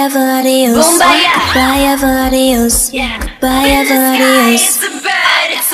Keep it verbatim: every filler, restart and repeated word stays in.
ever adios. Boom, bye, yeah. Bye ever adios. Yeah. Bye ever adios. It's a bird.